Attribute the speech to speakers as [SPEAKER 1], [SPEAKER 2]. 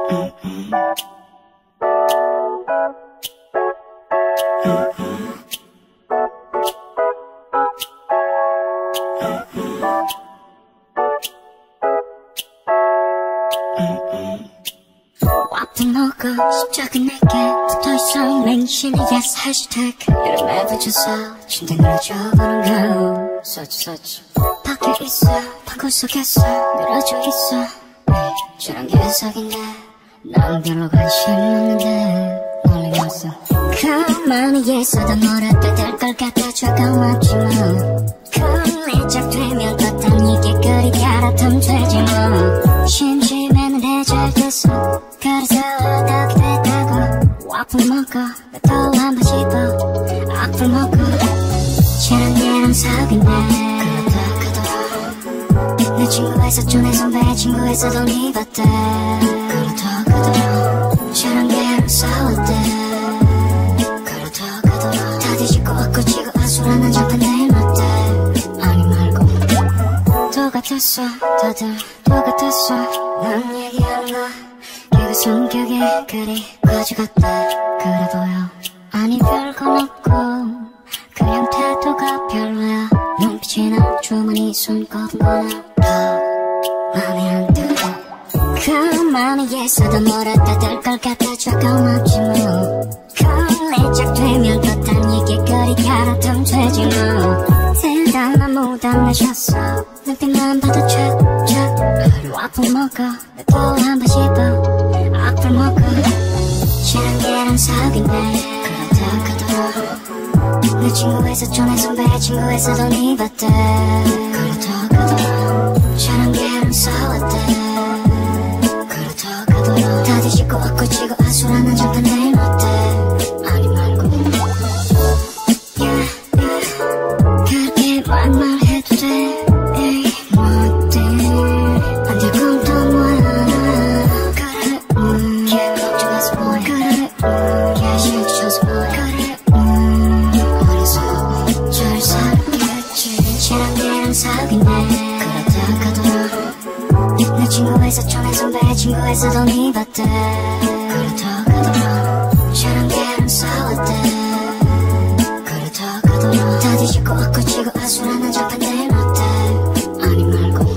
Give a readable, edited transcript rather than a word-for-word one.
[SPEAKER 1] 와플 먹어 십자가 내게 붙어있어 맹신의 yes hashtag 이름에 붙여서 침대 늘어져보는 거 such 밖에 있어 방구 속에서 늘어져 있어 쟤랑 계속인데 난 별로 관심 없는데 멀리 왔어 가만히 있어도 뭐라도 될 것 같아 조금없지 뭐 걸레짝 되면 어떤 이게 그리 갈아타면 되지 뭐 심심했는데 잘 됐어 그래서 어떻게 됐다고 와플 먹고 또 한 번 씹어 와플 먹고 쟤랑 얘랑 사귀네 내 친구에서 전에 선배 친구에서도 니 봤대 그러더라고 쟤랑 얘랑 싸웠대 그러더라고 다 뒤집고 엇고치고 아수라난 장판 내일 맞대 아니 말고 똑같았어 다들 똑같았어 난 얘기하는 거 걔가 성격이 그리 거지 같다 그래 보여 아니 별건 없고 그냥 태도가 별로야 눈빛이나 주머니 손꼽거나 더 맘에 안 들어 가만히 있어도 뭐라도 될 것 같아 조금없지 뭐 걸레짝 되면 어떤 이게 그리 갈아타면 되지 뭐 대단한 무당 내셨어 눈빛만 봐도 촥촥 와플 먹어 또 한 번 씹어 와플 먹어 쟤랑 걔랑 사귀네 그러더라고 내 친구에서 전에 선배 친구에서도 니 봤대 그러더라고 쟤랑 걔랑 싸웠대 그러더라고 다 뒤집고 엇고치고 아수라난 장판 내일 맞대 아니 말고 그렇게 말해도 돼 에이 못돼 안 될 건 또 뭐야 그래 걔 걱정해서 뭐해 그래 걔 실추쳐서 뭐해 그래 어려서 잘 살겠지 쟤랑 걔랑 사귀네 그러다가도 내 친구에서 전에 선배 친구에서도 니 봤대 그러다가도 쟤랑 걔랑 싸웠대 그러다가도 다 뒤집고 엇고치고 아수라난 장판 내일 맞대 아니 말고